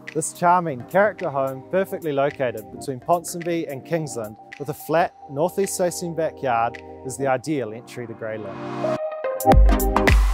This charming character home, perfectly located between Ponsonby and Kingsland, with a flat northeast facing backyard, is the ideal entry to Greyland.